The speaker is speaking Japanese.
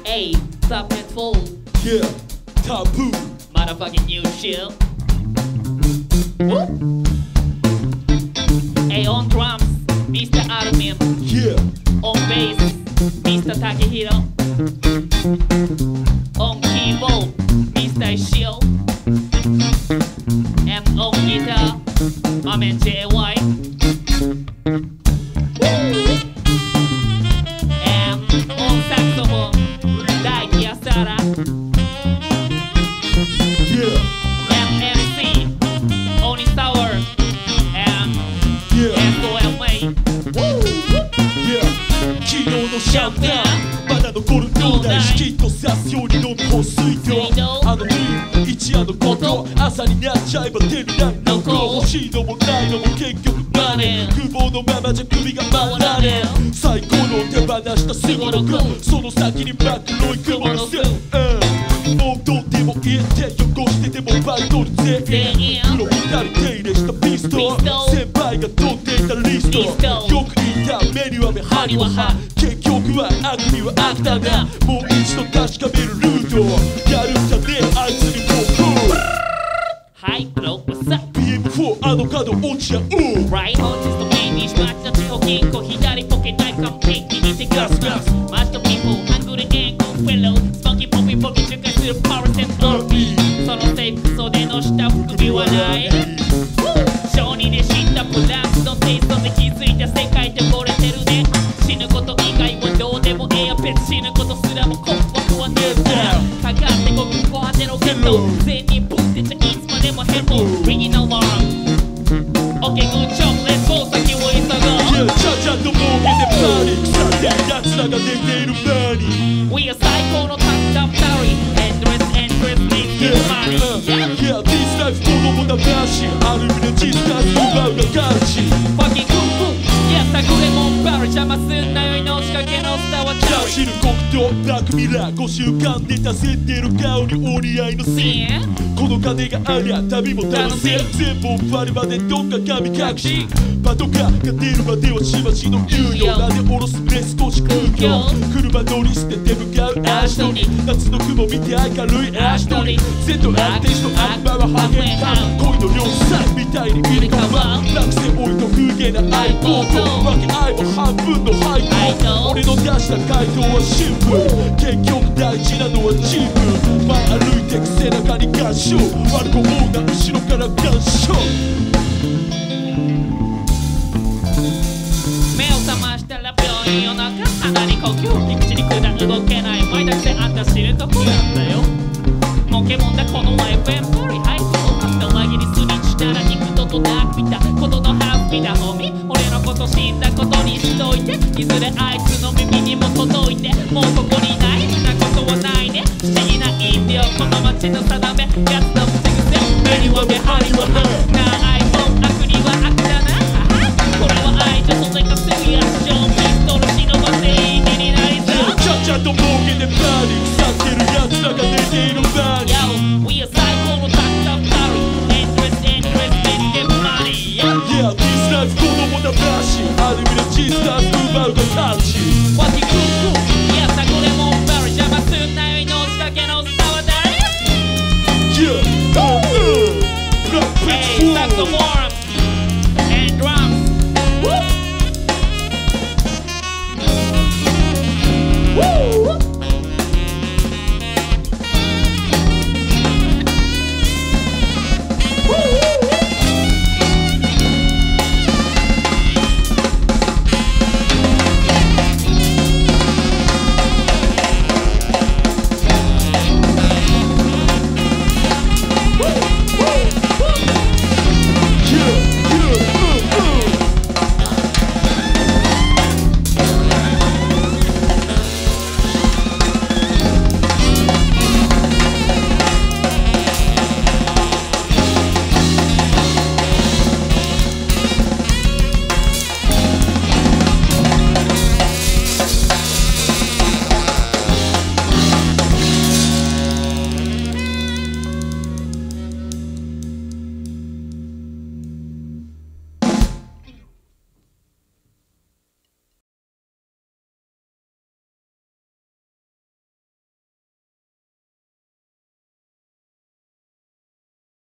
Hey, the petrol. Yeah, TABU. Motherfucking new shit. Woo. Hey, on drums, Mr. Ayumu. Yeah. On bass, Mr. Takeyama. On keyboard, Mr. Ishio. And on guitar, my man JY. And on saxophone, Daiki Asara. Yeah. And MC, ONISAWA. And SOMAOTA. Yeah. 昨日のシャンパンまだ残る脳内シキッとさすように飲み干す水道あのdream一夜のこと朝になっちゃえば手に何残る欲しいのもないのも結局money欲望のままじゃ首が回らねえサイコロを手放したすごろくその先に真っ黒い蜘蛛の巣もうどうでもいい手汚してでも奪い取る全員黒光る手入れしたピストル先輩が取っていったリストよく言った目には目歯には歯結局は悪には悪だなもう一度確かめるルートやるんじゃねえあいつにもうはい、Hello, what's up? PM4 あの角落ちや Right on, just the main dish 街の地方銀行左ポケない完璧にてガスガス街の people, hungry and good fellow Spunky poppy poppy 中華するパワーセント RP その制服袖の下服備はない小児で知ったプラスのテイストで気づいた世界って惚れてるね死ぬこと以外はどうでもええや別死ぬことすらも困惑はねえからかかってここ果てのゲット全人ぶってちゃいつまでもヘポ Ringing alarm OK good job let's go 先を急ごう Yeah ちゃちゃんと儲けてパニックさせ奴らが寝ている間に We are 最高のタッチアップタリー Endless leads to money Yeah this life 子供だ話ある意味で実感奪うがガチ Fucking cool Yeah さぐれもんばる邪魔すんなよ命がけのスターはチャ知る黒糖ブラックミラー5週間で出せてる顔にお似合いのシーンこの金がありゃ旅も楽しい全部終わるまでどっか神隠しパトカーが出るまではしばしの猶予なで下ろすね少し空虚車乗り捨てて向かう足取り夏の雲見て明るい足取り全と安定しと悪魔は半減半恋の両サイみたいに入れ替わ落選老いと不芸な愛好と分け愛も半分の配当俺の出した回答はシンプル結局大事なのはチーム前歩いてく背中に合唱悪く思うな後ろから合唱目を覚ましたら病院夜中鼻に呼吸口に管動けない前だけあんた知るとこなんだよモケモンだこの前フェンパリハイト明日紛りすにしたら幾度となく見たことのハッピーなホミ俺のこと死んだことにしといていずれあいつの耳にも届いてもうここにないなことはないね不思議な陰陽この街の定